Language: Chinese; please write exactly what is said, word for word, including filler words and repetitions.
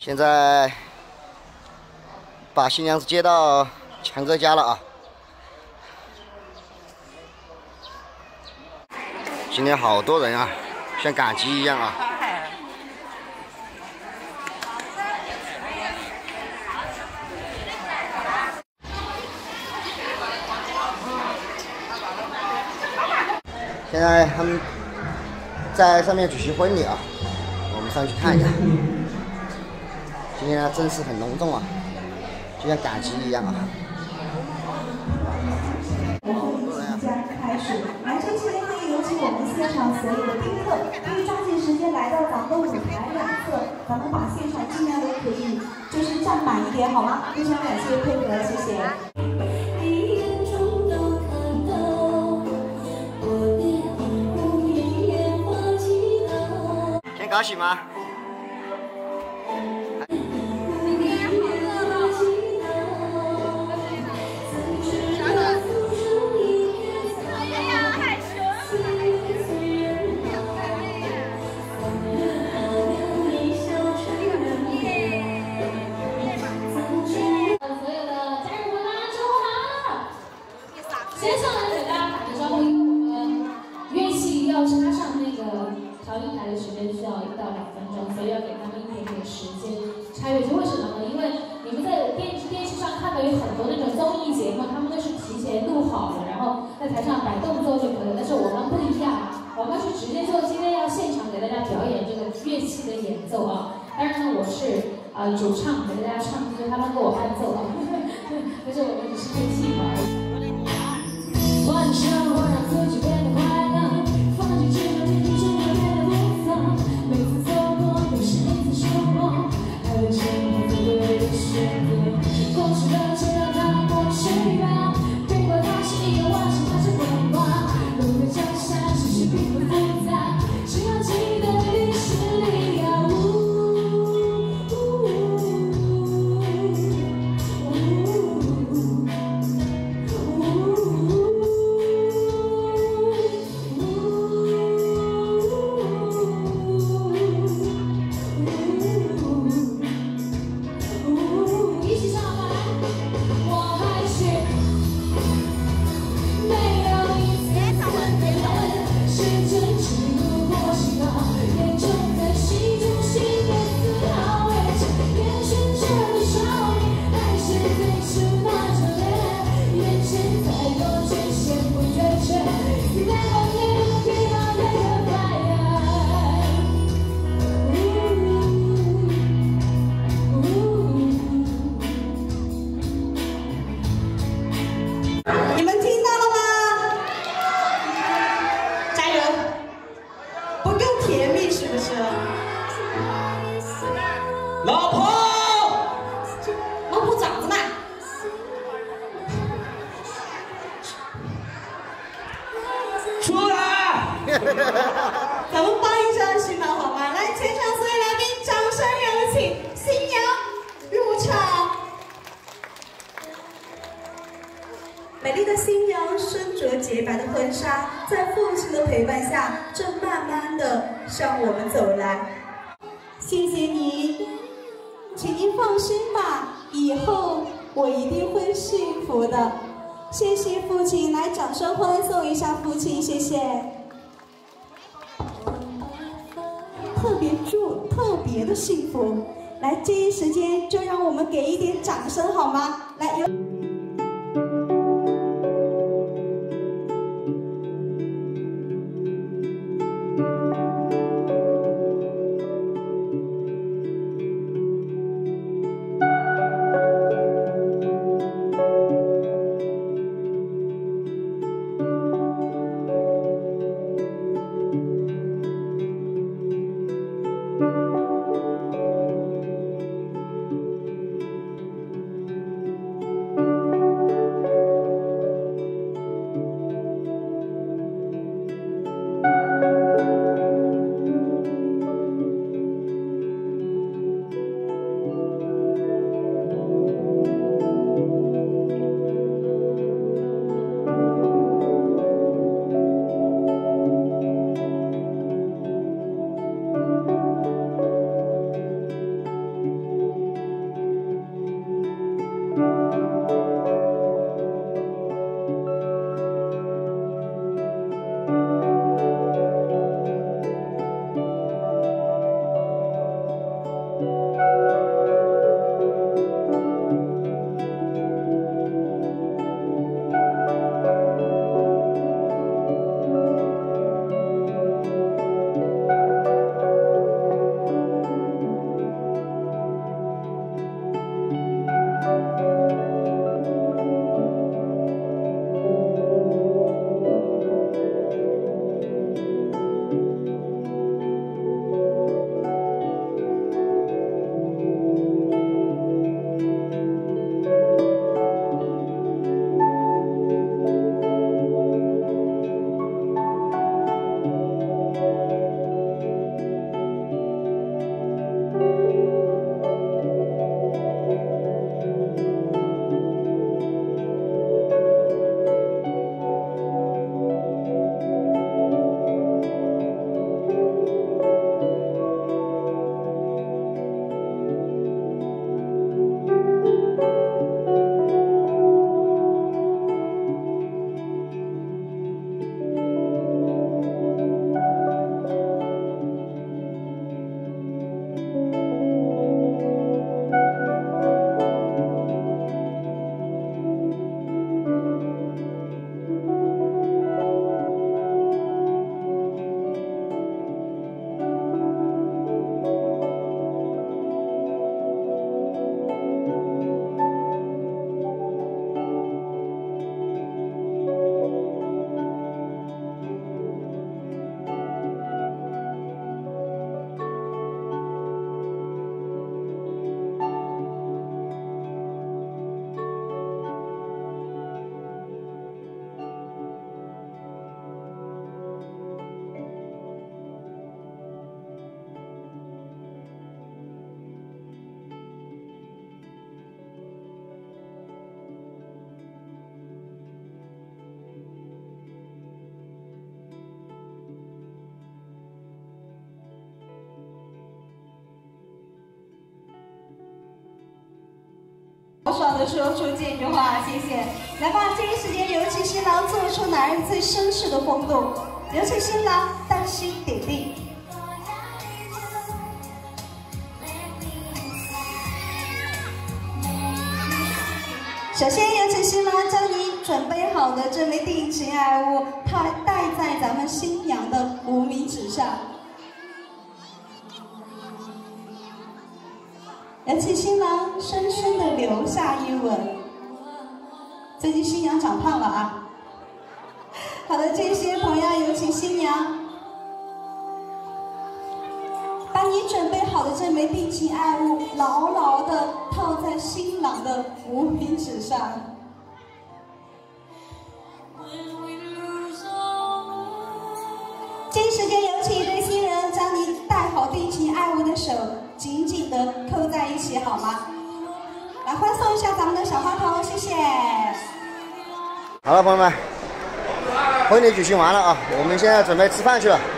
现在把新娘子接到强哥家了啊！今天好多人啊，像赶集一样啊！现在他们在上面举行婚礼啊，我们上去看一下。今天呢，阵势很隆重啊，就像赶集一样啊。 即将开始，来之前可以有请我们现场所有的宾客，可以抓紧时间来到咱们的舞台两侧，咱们把现场尽量都可以就是站满一点，好吗？非常感谢配合，谢谢。 高兴吗？ 先上来给大家打个招呼，因为我们乐器要插上那个调音台的时间需要一到两分钟，所以要给他们一点点时间插乐器。为什么呢？因为你们在电视电视上看到有很多那种综艺节目，他们都是提前录好的，然后在台上摆动作就可以了。但是我们不一样，我们是直接就今天要现场给大家表演这个乐器的演奏啊。当然呢，我是呃主唱，给大家唱，就是他们给我伴奏啊，但是我们只是乐器嘛。 换上我让自己变得快乐，放弃执着，天天真的变得无妨。每次走过都是一次收获，还有前后最对的选择。过去的就让它过去吧，别管它是一个晚上还是电话。路的脚下其实并不复杂，只要记得你是你呀。 老婆， 老婆长子嘛， 出来！ 咱们帮一声新郎好吗？来，全场所有来宾，掌声有请新娘入场。美丽的新娘身着洁白的婚纱，在父亲的陪伴下，正慢慢的向我们走来。谢谢你。 请您放心吧，以后我一定会幸福的。谢谢父亲，来掌声欢送一下父亲，谢谢。特别祝特别的幸福，来，这一时间就让我们给一点掌声好吗？来，有。 的说出这句话，谢谢。来吧，这一时间有请新郎做出男人最绅士的风度，有请新郎当心点地。首先有请新郎将你准备好的这枚定情爱物，它戴在咱们新娘的无名指上。有请新郎深深的留下一吻。最近新娘长胖了啊！好的，这些朋友有请新娘把你准备好的这枚定情爱物牢牢地套在新郎的无名指上。这一时间有请一对新人将你戴好定情爱物的手紧紧地扣在一起，好吗？来欢送一下咱们的小花童，谢谢。 好了，朋友们，婚礼举行完了啊，我们现在准备吃饭去了。